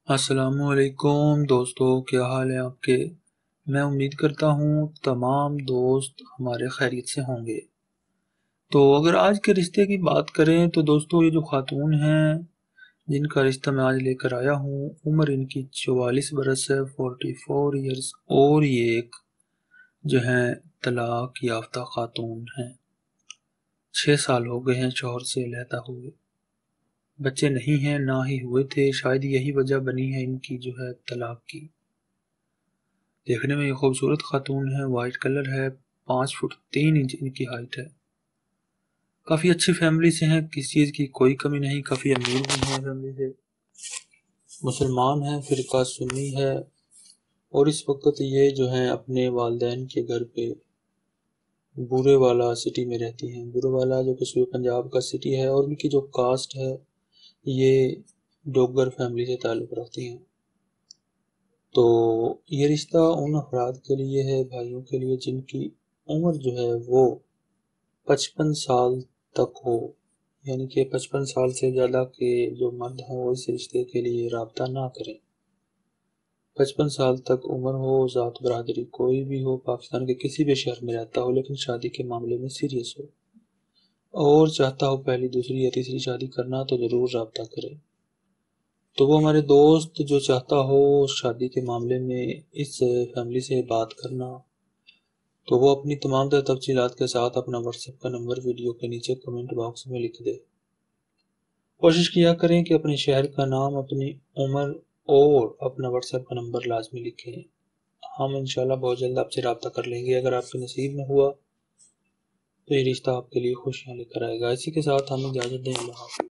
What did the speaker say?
السلام علیکم دوستو، کیا حال ہے آپ کے؟ میں امید کرتا ہوں تمام دوست ہمارے خیریت سے ہوں گے۔ تو اگر آج کے رشتے کی بات کریں تو دوستو، یہ جو خاتون ہیں جن کا رشتہ میں آج لے کر آیا ہوں، عمر ان کی 44 برس ہے، 44 ایئرس، اور یہ ایک جو ہیں طلاق یافتہ خاتون ہیں۔ 6 سال ہو گئے ہیں شوہر سے علیحدہ ہوئے، بچے نہیں ہیں، نہ ہی ہوئے تھے۔ شاید یہی وجہ بنی ہے ان کی جو ہے طلاق کی۔ دیکھنے میں یہ خوبصورت خاتون ہے، وائٹ کلر ہے، 5 فٹ 3 انچ ان کی ہائٹ ہے۔ کافی اچھی فیملی سے ہیں، کسی چیز کی کوئی کمی نہیں، کافی امیر بھی ہیں فیملی سے، مسلمان ہیں، فرقہ سنی ہے، اور اس وقت یہ جو ہیں اپنے والدین کے گھر پہ بورے والا سٹی میں رہتی ہیں۔ بورے والا جو کہ صوبہ پنجاب کا سٹی ہے، اور ان کی جو کاسٹ ہے یہ ڈوگر فیملی سے تعلق رکھتی ہیں۔ تو یہ رشتہ ان افراد کے لیے ہے، بھائیوں کے لیے، جن کی عمر جو ہے وہ 55 سال تک ہو، یعنی کہ 55 سال سے زیادہ کے جو مرد ہیں وہ اس رشتے کے لیے رابطہ نہ کریں۔ 55 سال تک عمر ہو، ذات برادری کوئی بھی ہو، پاکستان کے کسی بھی شہر میں رہتا ہو، لیکن شادی کے معاملے میں سیریس ہو اور چاہتا ہو پہلی، دوسری یا تیسری شادی کرنا، تو ضرور رابطہ کرے۔ تو وہ ہمارے دوست جو چاہتا ہو شادی کے معاملے میں اس فیملی سے بات کرنا، تو وہ اپنی تمام تر تفصیلات کے ساتھ اپنا واٹس ایپ کا نمبر ویڈیو کے نیچے کمنٹ باکس میں لکھ دے۔ کوشش کیا کریں کہ اپنے شہر کا نام، اپنی عمر اور اپنا واٹس ایپ کا نمبر لازمی لکھیں۔ ہم انشاءاللہ بہت جلد آپ سے رابطہ کر لیں گے۔ اگر آپ کے نصیب میں ہوا تو یہ رشتہ آپ کے لیے خوشیاں لے کر آئے گا۔ اسی کے ساتھ ہمیں اجازت دیں، اللہ حافظ۔